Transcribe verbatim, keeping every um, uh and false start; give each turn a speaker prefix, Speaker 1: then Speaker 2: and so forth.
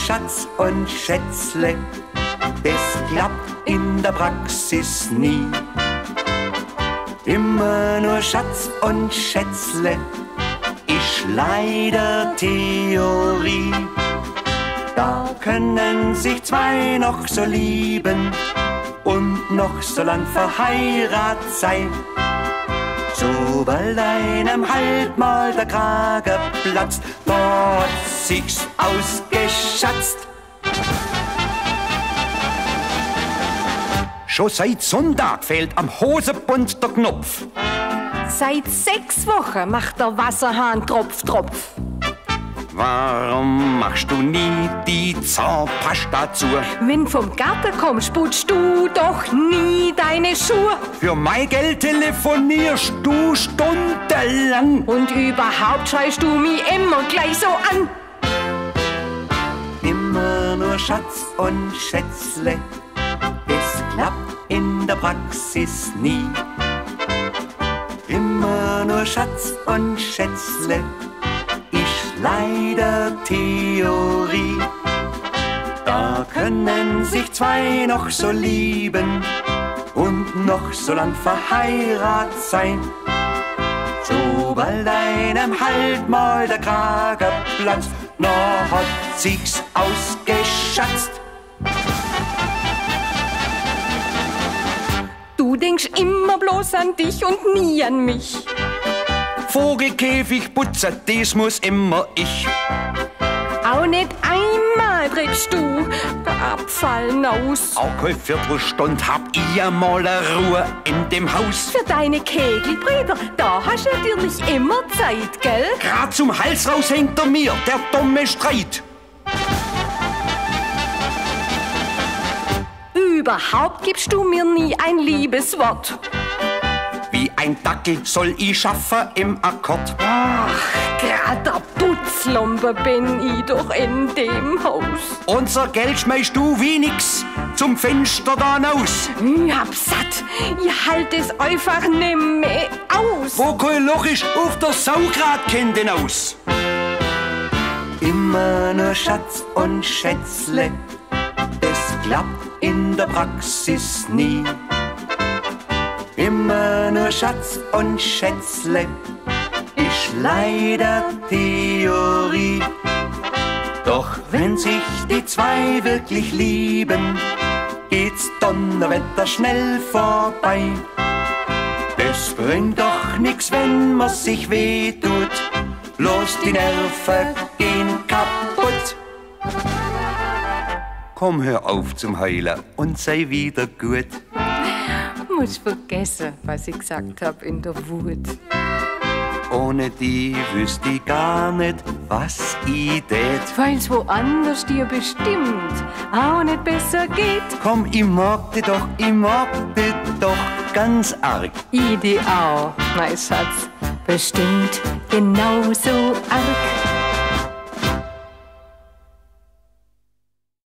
Speaker 1: Schatz und Schätzle, das klappt in der Praxis nie. Immer nur Schatz und Schätzle ist leider Theorie. Da können sich zwei noch so lieben und noch so lang verheiratet sein. Sobald einem halt mal der Kragen platzt, da hat sich's ausgeschatzt. Schon seit Sonntag fehlt am Hosebund der Knopf.
Speaker 2: Seit sechs Wochen macht der Wasserhahn Tropf, Tropf.
Speaker 1: Warum machst du nie die Zahnpasta zu?
Speaker 2: Wenn vom Garten kommst, putzt du doch nie deine Schuhe.
Speaker 1: Für mein Geld telefonierst du stundenlang.
Speaker 2: Und überhaupt schreist du mich immer gleich so an.
Speaker 1: Immer nur Schatz und Schätzle, es klappt in der Praxis nie. Immer nur Schatz und Schätzle ist leider Theorie. Da können sich zwei noch so lieben und noch so lang verheiratet sein. Sobald einem halt mal der Kragen platzt, na hat sich's ausgeschatzt.
Speaker 2: Du denkst immer bloß an dich und nie an mich.
Speaker 1: Vogelkäfig putzen, das muss immer ich.
Speaker 2: Auch nicht einmal trittst du der Abfall aus.
Speaker 1: Auch keine Viertelstunde hab ich mal Ruhe in dem Haus.
Speaker 2: Für deine Kegelbrüder, da hast du natürlich immer Zeit, gell?
Speaker 1: Grad zum Hals raus hängt er mir, der dumme Streit.
Speaker 2: Überhaupt gibst du mir nie ein Liebeswort.
Speaker 1: Wie ein Dackel soll ich schaffen im Akkord.
Speaker 2: Ach, grad der Putzlumpe bin ich doch in dem Haus.
Speaker 1: Unser Geld schmeißt du wie nix zum Fenster da raus.
Speaker 2: Ich hab satt, ich halt es einfach nicht mehr aus.
Speaker 1: Wo kein Loch ist, auf der Sau grad kennt den aus. Immer nur Schatz und Schätzle, es klappt in der Praxis nie. Immer nur Schatz und Schätzle ist leider Theorie. Doch wenn sich die zwei wirklich lieben, geht's Donnerwetter schnell vorbei. Es bringt doch nix, wenn man sich wehtut, bloß die Nerven gehen kaputt. Komm, hör auf zum Heulen und sei wieder gut.
Speaker 2: Muss vergessen, was ich gesagt hab in der Wut.
Speaker 1: Ohne die wüsste ich gar nicht, was ich tät.
Speaker 2: Weil's woanders dir bestimmt auch nicht besser geht.
Speaker 1: Komm, ich mag dich doch, ich mag dich doch ganz arg.
Speaker 2: Ich dich auch, mein Schatz, bestimmt genauso arg.